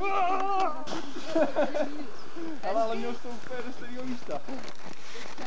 Ale měl jsi to úplně do stejného místa.